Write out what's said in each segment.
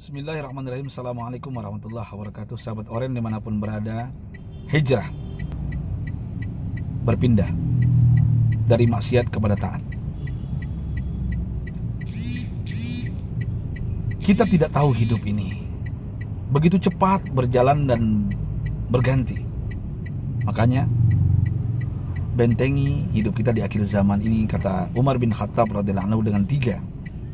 Bismillahirrahmanirrahim. Assalamualaikum warahmatullahi wabarakatuh. Sahabat Oren dimanapun berada, hijrah, berpindah dari maksiat kepada taat. Kita tidak tahu hidup ini begitu cepat berjalan dan berganti. Makanya bentengi hidup kita di akhir zaman ini, kata Umar bin Khattab radhiyallahu anhu, dengan 3.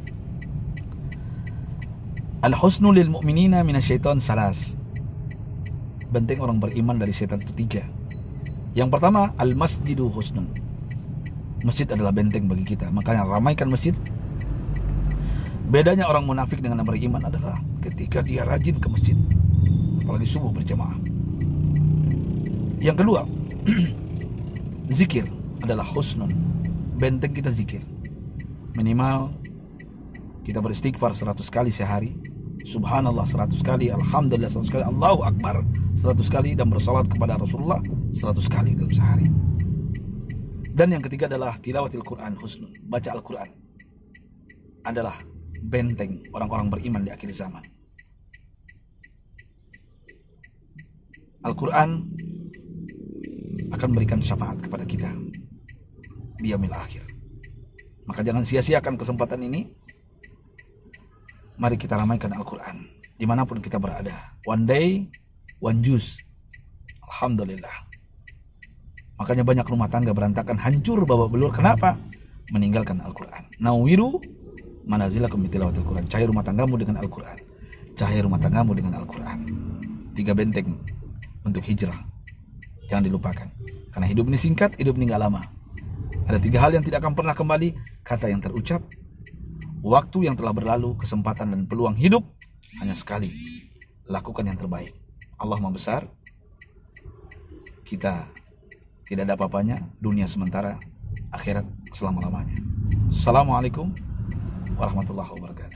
Al-husnu lil mu'minina minasyaiton salas. Benteng orang beriman dari setan itu 3. Yang pertama, al-masjidu husnun. Masjid adalah benteng bagi kita, makanya ramaikan masjid. Bedanya orang munafik dengan orang beriman adalah ketika dia rajin ke masjid, apalagi subuh berjamaah. Yang kedua, zikir adalah husnun. Benteng kita zikir. Minimal kita beristighfar 100 kali sehari, subhanallah 100 kali, alhamdulillah 100 kali, Allahu akbar 100 kali, dan bersalat kepada Rasulullah 100 kali dalam sehari. Dan yang ketiga adalah tilawatil Quran husnun. Baca Al-Quran adalah benteng orang-orang beriman di akhir zaman. Al-Quran akan memberikan syafaat kepada kita di yaumil akhir. Maka jangan sia-siakan kesempatan ini. Mari kita ramaikan Al-Quran dimanapun kita berada. One day, one juice. Alhamdulillah. Makanya banyak rumah tangga berantakan, hancur, babak belur. Kenapa? Meninggalkan Al-Quran. Nawiru manazilakum bitilawatil Quran. Cahaya rumah tanggamu dengan Al-Quran. Cahaya rumah tanggamu dengan Al-Quran. 3 benteng untuk hijrah. Jangan dilupakan. Karena hidup ini singkat, hidup ini gak lama. Ada 3 hal yang tidak akan pernah kembali. Kata yang terucap, waktu yang telah berlalu, kesempatan dan peluang hidup hanya sekali. Lakukan yang terbaik. Allah Maha Besar. Kita tidak ada apa-apanya. Dunia sementara, akhirat selama-lamanya. Assalamualaikum warahmatullahi wabarakatuh.